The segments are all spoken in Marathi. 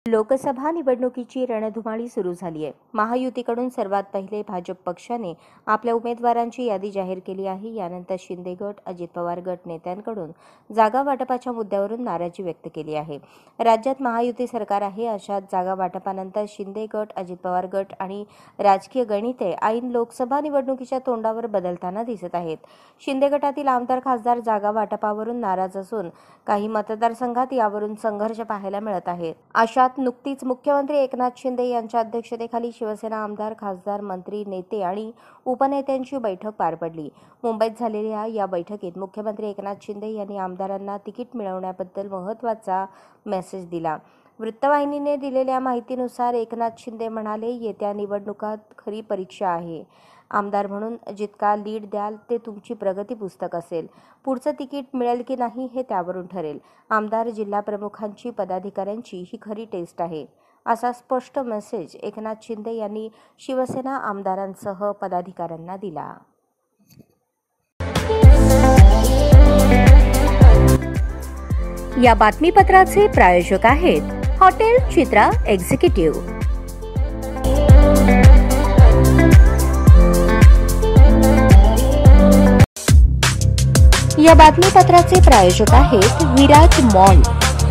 लोकसभा निवडणुकीची रणधुमाळी सुरू झाली आहे। महायुतीकडून सर्वात पहिले भाजप पक्षाने आपल्या उमेदवारांची यादी जाहीर केली आहे। यानंतर शिंदे गट, अजित पवार गट नेत्यांकडून जागा वाटपाच्या मुद्द्यावरून नाराजी व्यक्त केली आहे। राज्यात महायुती सरकार आहे, अशात जागा वाटपानंतर शिंदे गट, अजित पवार गट आणि राजकीय गणिते ऐन लोकसभा निवडणुकीच्या तोंडावर बदलताना दिसत आहेत। शिंदे गटातील आमदार खासदार जागा वाटपावरून नाराज असून काही मतदारसंघात यावरून संघर्ष पाहायला मिळत आहे। अशात नुकतीच मुख्यमंत्री एकनाथ शिंदे यांच्या अध्यक्षतेखाली शिवसेना आमदार, खासदार, मंत्री, नेते आणि उपनेत्यांची बैठक पार पडली। मुंबईत झालेल्या या बैठकीत मुख्यमंत्री एकनाथ शिंदे यांनी आमदारांना तिकीट मिळवण्याबद्दल महत्त्वाचा मेसेज दिला। वृत्तवाहिनीने दिलेल्या माहितीनुसार एकनाथ शिंदे म्हणाले, येत्या निवडणुकात खरी परीक्षा आहे। आमदार म्हणून जितका लीड द्याल ते तुमची प्रगती पुस्तक असेल। पुढचं तिकीट मिळेल की नाही हे त्यावरून ठरेल। आमदार, जिल्हा प्रमुखांची, पदाधिकाऱ्यांची ही खरी टेस्ट आहे, असा स्पष्ट मेसेज एकनाथ शिंदे यांनी शिवसेना आमदारांसह पदाधिकाऱ्यांना दिला। या बातमीपत्राचे प्रायोजक आहेत हॉटेल चित्रा एक्झिक्युटिव्ह। या बातमीपत्राचे प्रायोजक आहेत विराज मॉल।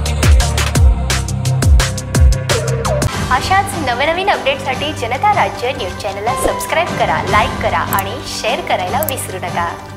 अशाच नवनवीन अपडेटसाठी जनता राज्य न्यूज चॅनलला सबस्क्राईब करा, लाईक करा आणि शेअर करायला विसरू नका।